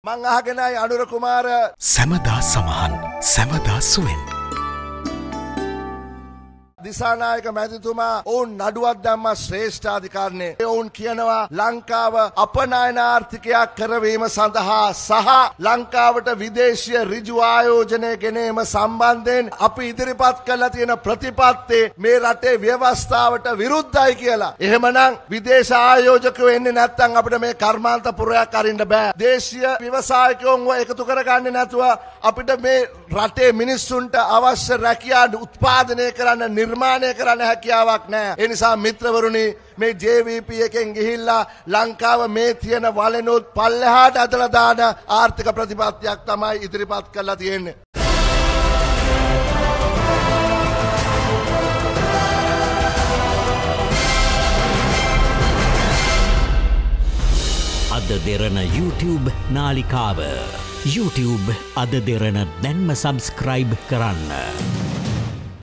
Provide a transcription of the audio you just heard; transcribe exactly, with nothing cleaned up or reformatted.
මං අහගෙනයි අනුර කුමාර සැමදා සමහන් සැමදා සුවෙන් දිසානායක මැතිතුමා ඔවුන් නඩුවක් දැම්ම ශ්‍රේෂ්ඨාධිකරණයේ ඔවුන් කියනවා ලංකාව අපනයන ආර්ථිකයක් කරවීම සඳහා සහ ලංකාවට විදේශීය ඍජු ආයෝජනය ගෙනීම සම්බන්ධයෙන් අපි ඉදිරිපත් කළ තියෙන ප්‍රතිපත්ති මේ රටේ ව්‍යවස්ථාවට විරුද්ධයි කියලා. එහෙමනම් විදේශ ආයෝජකයෝ එන්නේ නැත්නම් අපිට මේ කර්මාන්ත පුරයක් අරින්න බෑ. දේශීය ව්‍යවසායකයන්ව එකතු කරගන්නේ නැතුව අපිට මේ රටේ මිනිස්සුන්ට අවශ්‍ය රැකියාව උත්පාදනය කරන්න නිර්මාණය කරන්න හැකියාවක් නැහැ. ඒ නිසා මිත්‍රවරුනි මේ ජේ වී පී එකෙන් ගිහිල්ලා ලංකාව මේ තියෙන වලනොත් පල්ලෙහාට ඇදලා දාන ආර්ථික ප්‍රතිපත්තියක් තමයි ඉදිරිපත් කරලා තියෙන්නේ. අද දෙරණ YouTube නාලිකාව YouTube අද දෙරණ දැන්ම සබස්ක්‍රයිබ් කරන්න.